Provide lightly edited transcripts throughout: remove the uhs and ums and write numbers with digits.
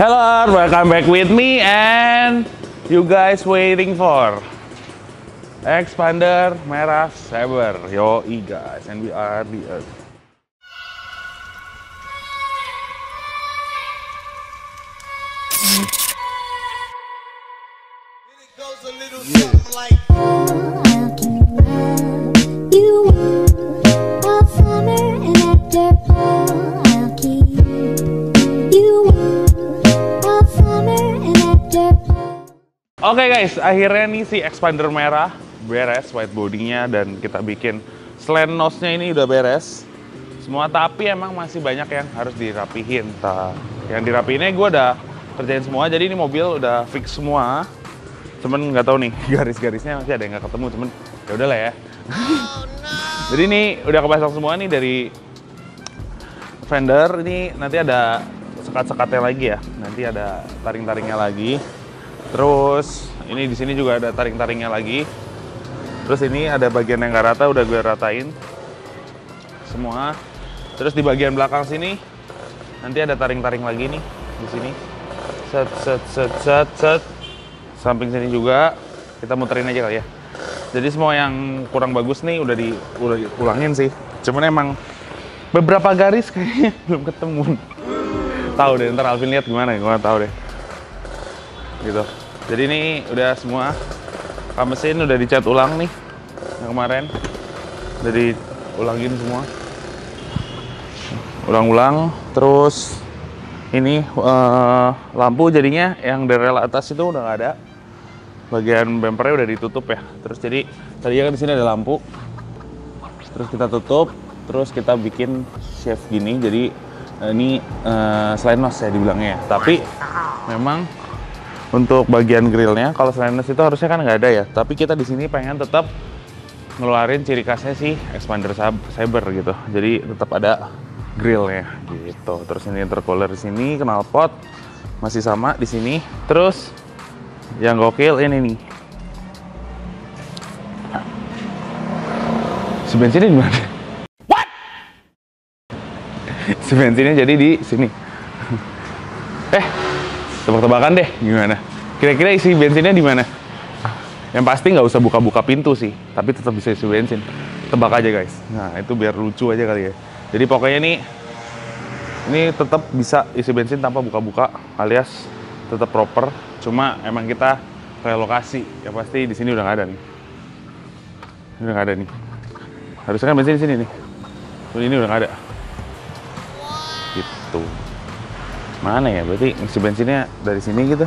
Hello, welcome back with me and you guys waiting for Expander Merah Saber. Yoi guys, and we are the Oke guys, akhirnya nih si Expander merah beres white bodinya dan kita bikin slant nose-nya ini udah beres semua, tapi emang masih banyak yang harus dirapihin. Yang dirapihinnya gue udah kerjain semua, jadi ini mobil udah fix semua. Cuman nggak tahu nih garis-garisnya masih ada yang nggak ketemu, cuman ya udahlah ya. Jadi ini udah kepasang semua nih dari fender. Ini nanti ada sekat-sekatnya lagi ya, nanti ada taring-taringnya lagi. Terus ini di sini juga ada taring-taringnya lagi. Terus ini ada bagian yang nggak rata, udah gue ratain semua. Terus di bagian belakang sini nanti ada taring-taring lagi nih di sini. Set. Samping sini juga kita muterin aja kali ya. Jadi semua yang kurang bagus nih udah diulangin sih. Cuman emang beberapa garis kayaknya belum ketemu. Tahu deh, ntar Alvin lihat gimana, gue tahu deh. Gitu. Jadi ini udah semua, mesin udah dicat ulang nih, yang kemarin udah diulangin semua, ulang-ulang. Terus ini lampu jadinya yang dari rel atas itu udah nggak ada, bagian bumpernya udah ditutup ya. Terus jadi tadinya kan di sini ada lampu, terus kita tutup, terus kita bikin shape gini. Jadi ini slide nose ya dibilangnya, tapi memang untuk bagian grillnya, kalau slide nose itu harusnya kan nggak ada ya. Tapi kita di sini pengen tetap ngeluarin ciri khasnya sih Expander Saber gitu. Jadi tetap ada grillnya gitu. Terus ini intercooler di sini, knalpot masih sama di sini. Terus yang gokil ini nih. Si bensinnya di mana? What? Si bensinnya jadi di sini. Tebak-tebakan deh, gimana? Kira-kira isi bensinnya di mana? Yang pasti nggak usah buka-buka pintu sih, tapi tetap bisa isi bensin. Tebak aja guys. Nah itu biar lucu aja kali ya. Jadi pokoknya ini tetap bisa isi bensin tanpa buka-buka, alias tetap proper. Cuma emang kita relokasi. Ya pasti di sini udah nggak ada nih. Ini udah nggak ada nih. Harusnya kan bensin di sini nih. Ini udah nggak ada. Gitu. Mana ya? Berarti isi bensinnya dari sini gitu?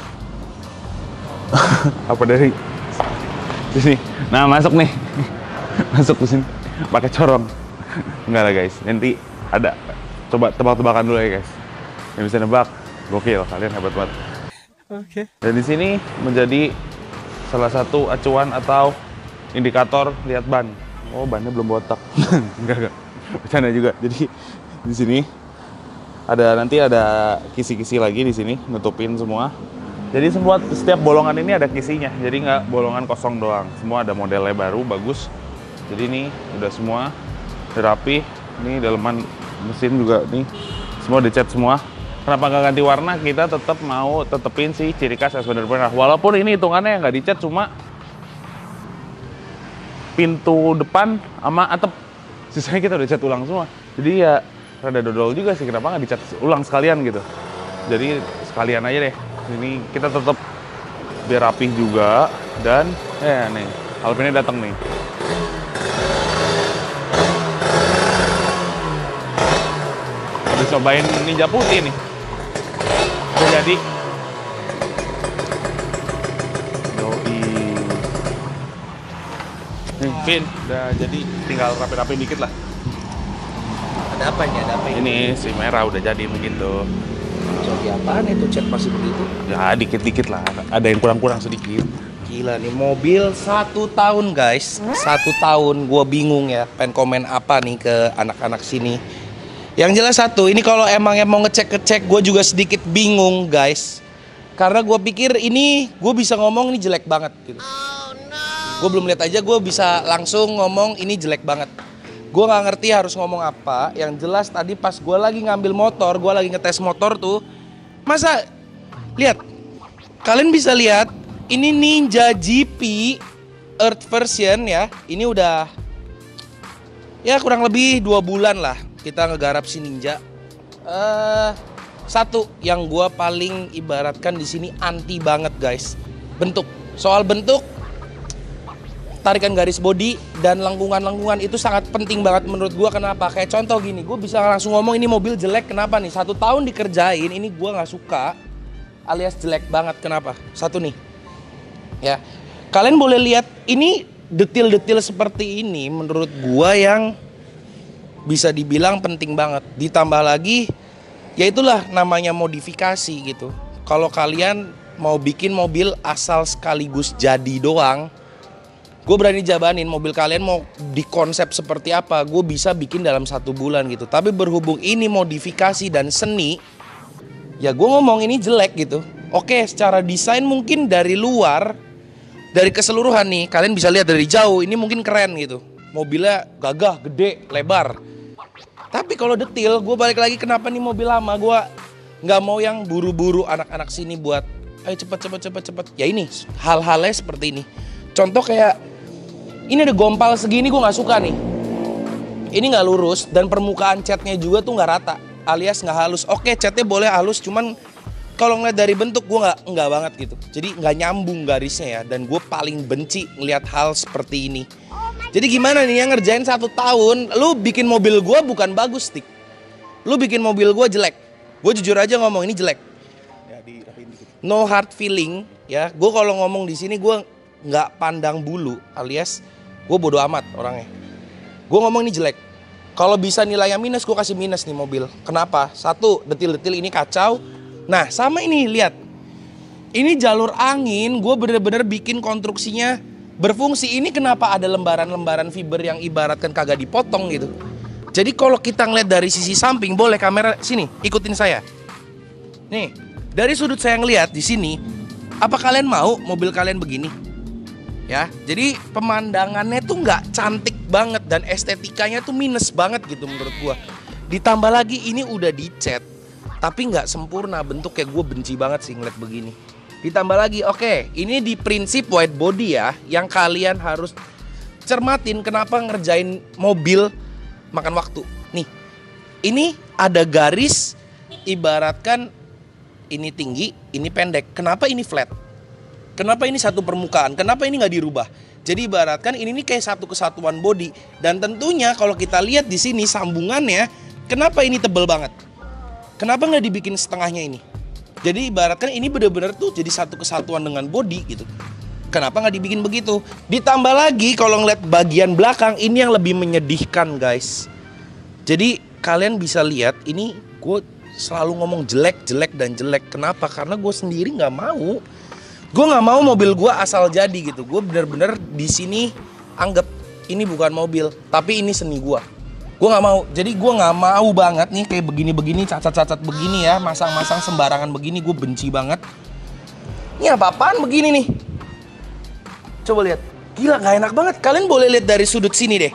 Apa dari sini? Nah masuk nih, masuk ke sini, pakai corong. Enggak lah guys, nanti ada. Coba tebak-tebakan dulu ya guys. Yang bisa nebak, gokil, kalian hebat banget. Oke. Dan di sini menjadi salah satu acuan atau indikator lihat ban. Oh bannya belum botak. Enggak, bercanda juga. Jadi di sini nanti ada kisi-kisi lagi di sini nutupin semua. Jadi setiap bolongan ini ada kisinya. Jadi nggak bolongan kosong doang. Semua ada modelnya baru, bagus. Jadi ini udah semua udah rapi. Ini daleman mesin juga nih semua dicat semua. Kenapa nggak ganti warna? Kita tetap mau tetepin sih ciri khas Expander merah. Walaupun ini hitungannya nggak dicat, cuma pintu depan sama atap sisanya kita udah cat ulang semua. Jadi ya rada dodol juga sih, kenapa nggak dicat ulang sekalian gitu. Jadi sekalian aja deh. Ini kita tetap biar rapih juga. Dan nih Alvinnya datang nih. Udah cobain Ninja putih nih. Udah jadi. Yoi. Nih Vin, udah jadi, tinggal rapi-rapi dikit lah. Ada apa ini? Ini si merah udah jadi begitu. Jadi apaan itu cat masih begitu? Ya dikit-dikit lah, ada yang kurang-kurang sedikit. Gila nih mobil 1 tahun guys. 1 tahun gua bingung ya pengen komen apa nih ke anak-anak sini. Yang jelas satu, ini kalau emang mau ngecek gue juga sedikit bingung guys. Karena gue pikir ini gue bisa ngomong ini jelek banget gitu. Gue belum lihat aja gue bisa langsung ngomong ini jelek banget. Gue nggak ngerti harus ngomong apa. Yang jelas tadi pas gue lagi ngambil motor, gue lagi ngetes motor tuh, Masa lihat, kalian bisa lihat ini Ninja GP Earth version ya. Ini udah ya kurang lebih 2 bulan lah kita ngegarap si Ninja. Satu yang gua paling ibaratkan di sini anti banget guys, bentuk. Soal bentuk, tarikan garis body dan lengkungan-lengkungan itu sangat penting banget menurut gua. Kenapa? Kayak contoh gini, gue bisa langsung ngomong ini mobil jelek. Kenapa nih? 1 tahun dikerjain, ini gua nggak suka, alias jelek banget. Kenapa? Satu nih, ya kalian boleh lihat ini detil-detil seperti ini menurut gua yang bisa dibilang penting banget. Ditambah lagi, ya itulah namanya modifikasi gitu. Kalau kalian mau bikin mobil asal sekaligus jadi doang, gue berani jabanin mobil kalian mau dikonsep seperti apa, gue bisa bikin dalam 1 bulan gitu. Tapi berhubung ini modifikasi dan seni, ya gue ngomong ini jelek gitu. Oke, secara desain mungkin dari luar, dari keseluruhan nih, kalian bisa lihat dari jauh, ini mungkin keren gitu. Mobilnya gagah, gede, lebar. Tapi kalau detil, gue balik lagi kenapa nih mobil lama, gue nggak mau yang buru-buru anak-anak sini buat ayo cepet. Ya ini hal-halnya seperti ini. Contoh kayak ini ada gompal segini, gue nggak suka nih. Ini nggak lurus dan permukaan catnya juga tuh nggak rata, alias nggak halus. Oke, catnya boleh halus, cuman kalau ngeliat dari bentuk gue nggak banget gitu. Jadi nggak nyambung garisnya ya. Dan gue paling benci ngeliat hal seperti ini. Jadi gimana nih yang ngerjain 1 tahun, lu bikin mobil gue bukan bagus, Tik. Lu bikin mobil gue jelek. Gue jujur aja ngomong ini jelek. No hard feeling ya. Gue kalau ngomong di sini gue nggak pandang bulu, alias gue bodo amat orangnya. Gue ngomong ini jelek. Kalau bisa nilainya minus, gue kasih minus nih mobil. Kenapa? 1, detil-detil ini kacau. Nah sama ini, lihat. Ini jalur angin, gue bener-bener bikin konstruksinya berfungsi. Ini kenapa ada lembaran-lembaran fiber yang ibaratkan kagak dipotong gitu. Jadi kalau kita ngeliat dari sisi samping, boleh kamera sini, ikutin saya. Nih, dari sudut saya ngeliat di sini, apa kalian mau mobil kalian begini? Ya, jadi pemandangannya tuh nggak cantik banget dan estetikanya tuh minus banget gitu menurut gua. Ditambah lagi ini udah dicat, tapi nggak sempurna bentuknya, gue benci banget sih ngeliat begini. Ditambah lagi, oke, ini di prinsip wide body ya, yang kalian harus cermatin kenapa ngerjain mobil makan waktu. Nih, ini ada garis ibaratkan ini tinggi, ini pendek. Kenapa ini flat? Kenapa ini satu permukaan? Kenapa ini nggak dirubah? Jadi ibaratkan ini nih kayak satu kesatuan body. Dan tentunya kalau kita lihat di sini sambungannya, kenapa ini tebel banget? Kenapa nggak dibikin setengahnya ini? Jadi ibaratkan ini bener-bener tuh jadi satu kesatuan dengan body gitu. Kenapa nggak dibikin begitu? Ditambah lagi kalau ngeliat bagian belakang ini yang lebih menyedihkan guys. Jadi kalian bisa lihat ini gue selalu ngomong jelek dan jelek. Kenapa? Karena gue sendiri nggak mau. Gue nggak mau mobil gue asal jadi gitu. Gue bener-bener di sini anggap ini bukan mobil, tapi ini seni gue. Gue nggak mau. Jadi gue nggak mau banget nih kayak begini-begini, cacat-cacat begini ya, masang-masang sembarangan begini. Gue benci banget. Ini apa-apaan begini nih? Coba lihat. Gila, nggak enak banget. Kalian boleh lihat dari sudut sini deh.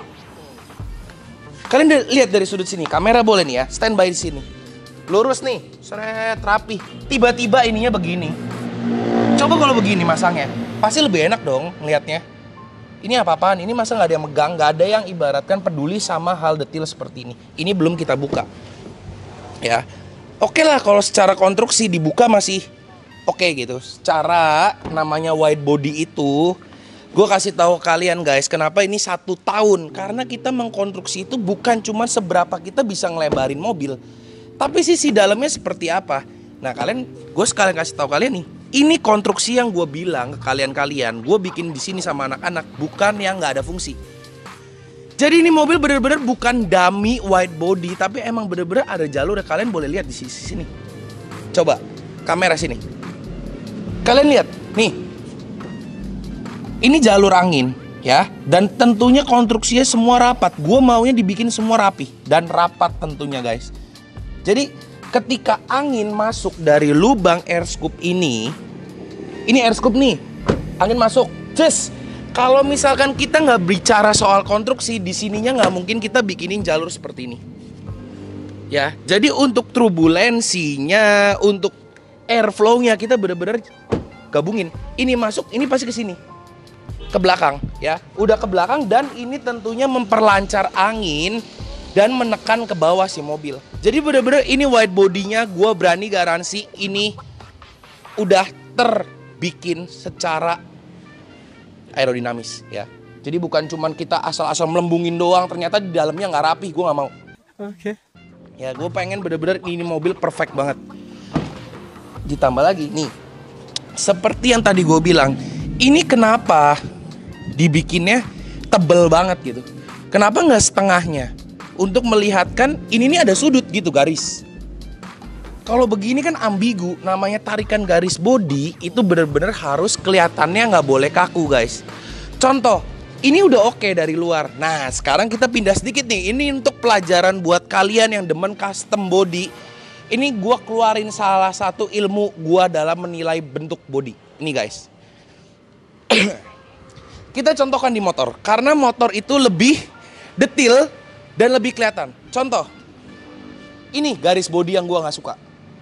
Kalian lihat dari sudut sini. Kamera boleh nih ya. Standby di sini. Lurus nih, seret, rapi. Tiba-tiba ininya begini. Coba kalau begini masangnya, pasti lebih enak dong ngelihatnya. Ini apa-apaan? Ini masa nggak ada yang megang, nggak ada yang ibaratkan peduli sama hal detil seperti ini. Ini belum kita buka, ya. Oke lah kalau secara konstruksi dibuka masih oke gitu. Secara namanya wide body itu, gue kasih tahu kalian guys, kenapa ini 1 tahun? Karena kita mengkonstruksi itu bukan cuma seberapa kita bisa ngelebarin mobil, tapi sisi dalamnya seperti apa. Nah gue sekalian kasih tahu kalian nih. Ini konstruksi yang gue bilang ke kalian-kalian, gue bikin di sini sama anak-anak, bukan yang nggak ada fungsi. Jadi ini mobil bener-bener bukan dummy wide body, tapi emang bener-bener ada jalur. Kalian boleh lihat di sisi sini. Coba kamera sini. Kalian lihat, nih. Ini jalur angin, ya. Dan tentunya konstruksinya semua rapat. Gue maunya dibikin semua rapi dan rapat tentunya, guys. Jadi ketika angin masuk dari lubang air scoop ini air scoop nih, angin masuk, just kalau misalkan kita nggak bicara soal konstruksi, di sininya nggak mungkin kita bikinin jalur seperti ini, ya. Jadi untuk turbulensinya, untuk airflow-nya kita bener-bener gabungin. Ini masuk, ini pasti ke sini. Ke belakang ya. Udah ke belakang dan ini tentunya memperlancar angin dan menekan ke bawah si mobil. Jadi bener-bener ini wide body-nya gue berani garansi ini udah terbikin secara aerodinamis ya. Jadi bukan cuman kita asal-asal melembungin doang, ternyata di dalamnya nggak rapi, gue nggak mau. Oke. Ya gue pengen bener-bener ini mobil perfect banget. Ditambah lagi nih, seperti yang tadi gue bilang, ini kenapa dibikinnya tebel banget gitu. Kenapa nggak setengahnya? Untuk melihatkan ini nih ada sudut gitu garis. Kalau begini kan ambigu, namanya tarikan garis body itu bener-bener harus kelihatannya nggak boleh kaku guys. Contoh, ini udah oke dari luar. Nah sekarang kita pindah sedikit nih. Ini untuk pelajaran buat kalian yang demen custom body. Ini gua keluarin salah satu ilmu gua dalam menilai bentuk body. Ini guys. Kita contohkan di motor. Karena motor itu lebih detail dan lebih kelihatan. Contoh. Ini garis body yang gua nggak suka.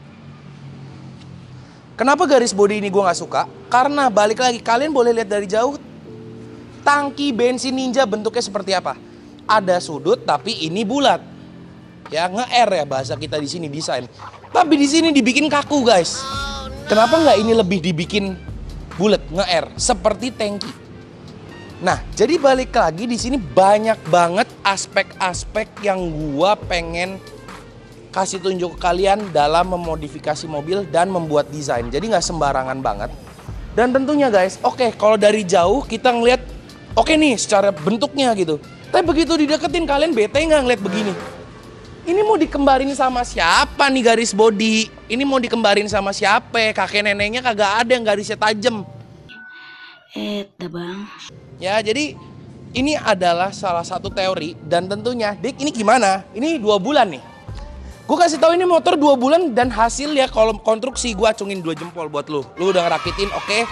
Kenapa garis body ini gua nggak suka? Karena balik lagi, kalian boleh lihat dari jauh. Tangki bensin Ninja bentuknya seperti apa? Ada sudut tapi ini bulat. Ya nge-air ya bahasa kita di sini desain. Tapi di sini dibikin kaku guys. Kenapa nggak ini lebih dibikin bulat nge-air seperti tangki? Nah jadi balik lagi di sini banyak banget aspek-aspek yang gua pengen kasih tunjuk ke kalian dalam memodifikasi mobil dan membuat desain. Jadi nggak sembarangan banget. Dan tentunya guys, oke kalau dari jauh kita ngeliat oke nih secara bentuknya gitu. Tapi begitu dideketin kalian bete nggak ngeliat begini? Ini mau dikembarin sama siapa nih garis body? Ini mau dikembarin sama siapa? Kakek neneknya kagak ada yang garisnya tajam. Bang. Ya jadi ini adalah salah satu teori. Dan tentunya Dik ini gimana? Ini 2 bulan nih. Gue kasih tahu ini motor 2 bulan dan hasil ya kalau konstruksi gue acungin 2 jempol buat lu. Lu udah ngerakitin oke.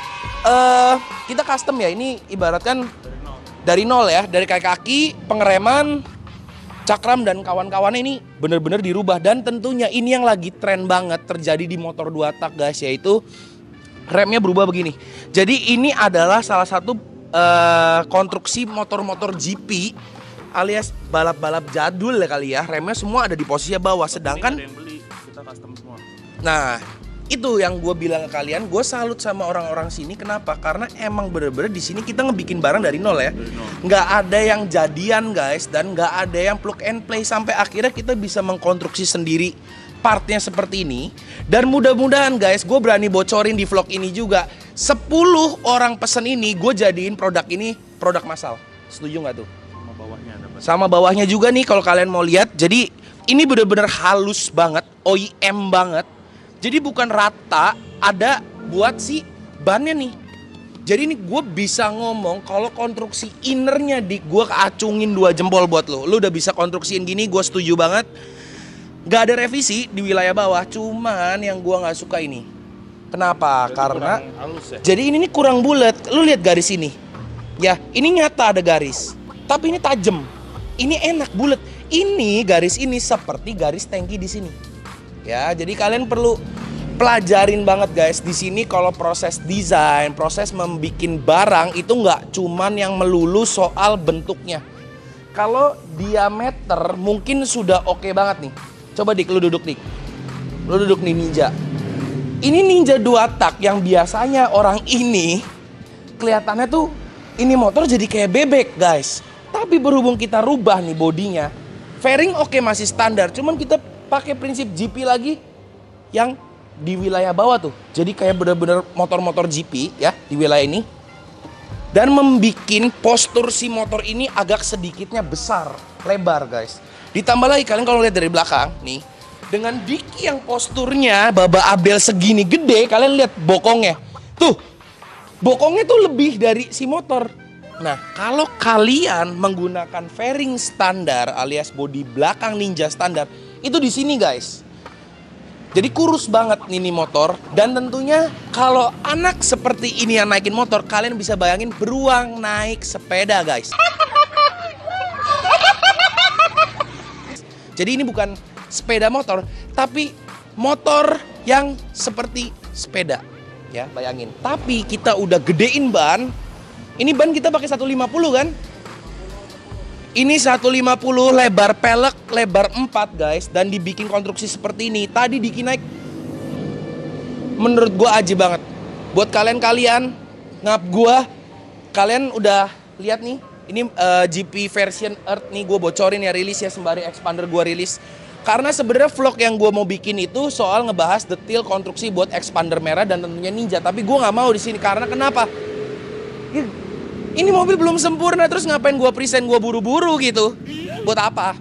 Kita custom ya, ini ibaratkan dari nol ya, dari kaki, pengereman, cakram dan kawan-kawannya ini bener-bener dirubah. Dan tentunya ini yang lagi tren banget terjadi di motor 2 tak guys, yaitu remnya berubah begini. Jadi ini adalah salah satu konstruksi motor-motor GP alias balap-balap jadul ya kali ya. Remnya semua ada di posisi bawah, sedangkan yang beli, kita custom semua. nah itu yang gue bilang ke kalian, gue salut sama orang-orang sini. Kenapa? Karena emang bener-bener di sini kita ngebikin barang dari nol ya. Nggak ada yang jadian guys, dan nggak ada yang plug and play sampai akhirnya kita bisa mengkonstruksi sendiri partnya seperti ini. Dan mudah-mudahan guys, gue berani bocorin di vlog ini juga, 10 orang pesen ini gue jadiin produk ini produk massal. Setuju nggak tuh? Sama bawahnya ada. Sama bawahnya juga nih kalau kalian mau lihat. Jadi ini bener-bener halus banget, OEM banget. Jadi bukan rata, ada buat si bannya nih. Jadi ini gue bisa ngomong kalau konstruksi innernya gue acungin 2 jempol buat lo. Lo udah bisa konstruksiin gini, gue setuju banget. Gak ada revisi di wilayah bawah, cuman yang gue gak suka ini. Kenapa? Jadi karena halus ya? jadi ini kurang bulat. Lo lihat garis ini. Ya, ini nyata ada garis. Tapi ini tajam. Ini enak bulat. Ini garis ini seperti garis tangki di sini. Ya, jadi kalian perlu pelajarin banget guys di sini kalau proses desain, proses membuat barang itu nggak cuman yang melulu soal bentuknya. Kalau diameter mungkin sudah oke banget nih. Coba Dik, lu duduk Dik. Lu duduk nih Ninja. Ini Ninja 2 tak yang biasanya orang ini kelihatannya tuh ini motor jadi kayak bebek guys. Tapi berhubung kita rubah nih bodinya, fairing oke masih standar, cuman kita pakai prinsip GP lagi yang di wilayah bawah tuh. Jadi kayak bener-bener motor-motor GP ya di wilayah ini. Dan membikin postur si motor ini agak sedikitnya besar, lebar guys. Ditambah lagi kalian kalau lihat dari belakang nih, dengan Diki yang posturnya Baba Abel segini gede, kalian lihat bokongnya. Tuh, bokongnya tuh lebih dari si motor. Nah, kalau kalian menggunakan fairing standar alias bodi belakang Ninja standar, itu di sini guys. Jadi kurus banget ini motor. Dan tentunya kalau anak seperti ini yang naikin motor, kalian bisa bayangin beruang naik sepeda guys. Jadi ini bukan sepeda motor, tapi motor yang seperti sepeda. Ya, bayangin. Tapi kita udah gedein ban. Ini ban kita pakai 150 kan? Ini 150 lebar pelek, lebar 4 guys. Dan dibikin konstruksi seperti ini. Tadi Diki naik, menurut gua aji banget. Buat kalian-kalian, ngap gua, kalian udah lihat nih. Ini GP version Earth nih, gue bocorin ya, rilis ya sembari expander gue rilis. Karena sebenarnya vlog yang gue mau bikin itu soal ngebahas detail konstruksi buat expander merah dan tentunya Ninja. Tapi gue nggak mau di sini karena kenapa? Ini mobil belum sempurna, terus ngapain gue present, gue buru-buru gitu? Buat apa?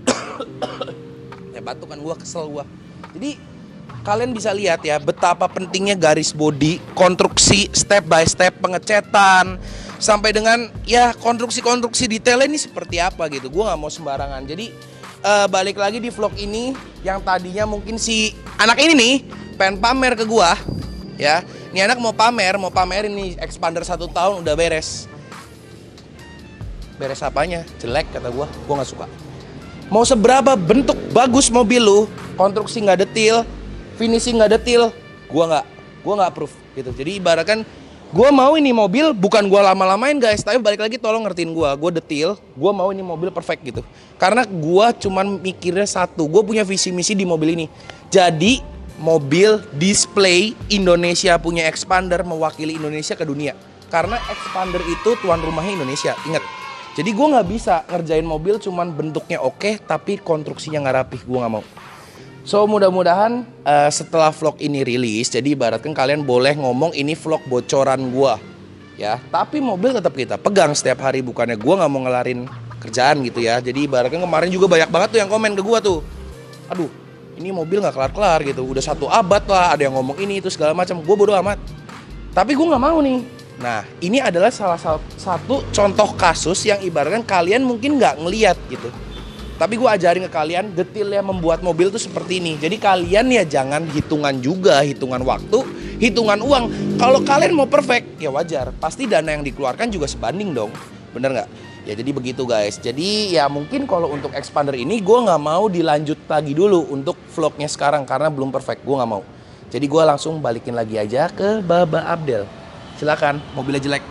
Ya batuk kan, gue kesel gue. Jadi kalian bisa lihat ya betapa pentingnya garis bodi, konstruksi step by step, pengecetan, sampai dengan ya konstruksi-konstruksi detailnya ini seperti apa gitu. Gue nggak mau sembarangan. Jadi balik lagi di vlog ini, yang tadinya mungkin si anak ini nih pengen pamer ke gue, ya. Ini anak mau pamer ini expander 1 tahun udah beres. Beres apanya? Jelek kata gue nggak suka. Mau seberapa bentuk bagus mobil lu, konstruksi nggak detail, finishing nggak detail, gue nggak approve gitu. Jadi ibaratkan gue mau ini mobil bukan gue lama-lamain guys, tapi balik lagi tolong ngertiin gue detail, gue mau ini mobil perfect gitu. Karena gue cuman mikirnya satu, gue punya visi misi di mobil ini. Jadi mobil display Indonesia punya expander mewakili Indonesia ke dunia. Karena expander itu tuan rumahnya Indonesia, ingat. Jadi gue nggak bisa ngerjain mobil cuman bentuknya oke, tapi konstruksinya nggak rapih, gue nggak mau. So mudah-mudahan setelah vlog ini rilis, jadi ibaratkan kalian boleh ngomong ini vlog bocoran gua, ya. Tapi mobil tetap kita pegang setiap hari, bukannya gua nggak mau ngelarin kerjaan gitu ya. Jadi ibaratkan kemarin juga banyak banget tuh yang komen ke gua tuh, aduh ini mobil nggak kelar-kelar gitu, udah 1 abad lah, ada yang ngomong ini itu segala macam. Gua bodo amat. Tapi gua nggak mau nih. Nah ini adalah salah satu contoh kasus yang ibaratkan kalian mungkin nggak ngeliat gitu. Tapi gue ajarin ke kalian detailnya membuat mobil tuh seperti ini. Jadi kalian ya jangan hitungan juga, hitungan waktu, hitungan uang. Kalau kalian mau perfect, ya wajar. Pasti dana yang dikeluarkan juga sebanding dong. Bener nggak? Ya jadi begitu guys. Jadi ya mungkin kalau untuk expander ini gue nggak mau dilanjut lagi dulu untuk vlognya sekarang. Karena belum perfect, gue nggak mau. Jadi gue langsung balikin lagi aja ke Baba Abdel. Silakan, mobilnya jelek.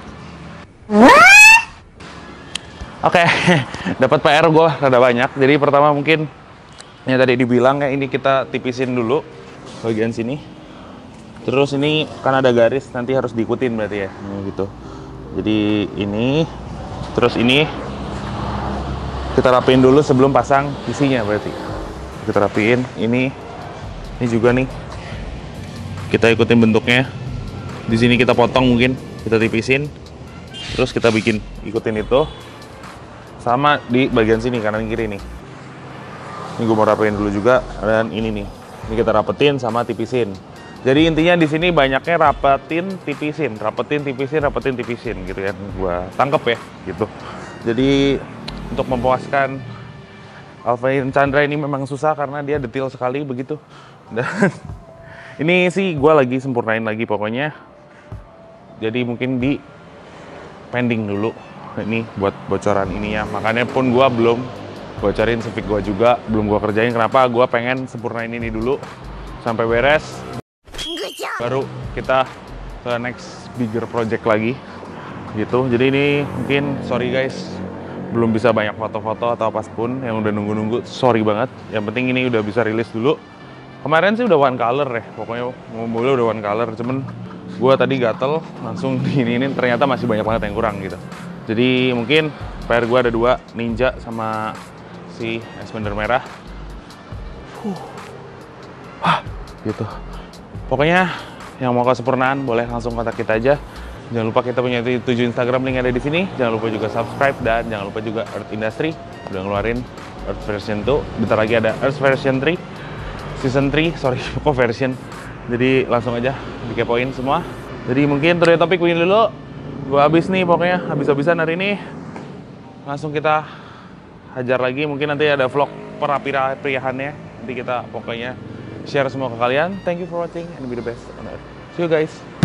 Oke, dapat PR gue rada banyak. Jadi pertama mungkin yang tadi dibilang kayak ini kita tipisin dulu bagian sini. Terus ini kan ada garis, nanti harus diikutin berarti ya, gitu. Jadi ini, terus ini kita rapiin dulu sebelum pasang isinya berarti. Kita rapiin ini juga nih. Kita ikutin bentuknya. Di sini kita potong mungkin, kita tipisin. Terus kita ikutin itu. Sama di bagian sini kanan kiri nih. Ini gue mau rapetin dulu juga, dan ini nih. Ini kita rapetin sama tipisin. Jadi intinya di sini banyaknya rapetin, tipisin gitu ya. Gua tangkep ya gitu. Jadi untuk memuaskan Alvin Chandra ini memang susah karena dia detail sekali begitu. Dan ini sih gue lagi sempurnain lagi pokoknya. Jadi mungkin di pending dulu. Ini buat bocoran ininya, makanya pun gua belum bocorin Civic gua juga, belum gua kerjain. Kenapa? Gua pengen sempurnain ini dulu sampai beres, baru kita ke next bigger project lagi gitu. Jadi ini mungkin sorry guys, belum bisa banyak foto-foto atau apapun yang udah nunggu-nunggu, sorry banget. Yang penting ini udah bisa rilis dulu. Kemarin sih udah one color ya, pokoknya mobilnya udah one color, cuman gua tadi gatel langsung ini ternyata masih banyak banget yang kurang gitu. Jadi mungkin PR gue ada 2, Ninja sama si expander merah. Gitu. Pokoknya yang mau kesempurnaan boleh langsung kontak kita aja. Jangan lupa kita punya 7 Instagram, link ada di sini. Jangan lupa juga subscribe dan jangan lupa juga Earth Industry udah ngeluarin Earth version 2. Bentar lagi ada Earth version 3, season 3, sorry kok version. Jadi langsung aja dikepoin semua. Jadi mungkin tutorial topik begini dulu. Gua habis nih pokoknya, habis-habisan hari ini. Langsung kita hajar lagi, mungkin nanti ada vlog perapiahannya. Nanti kita pokoknya share semua ke kalian. Thank you for watching and be the best on earth. See you guys.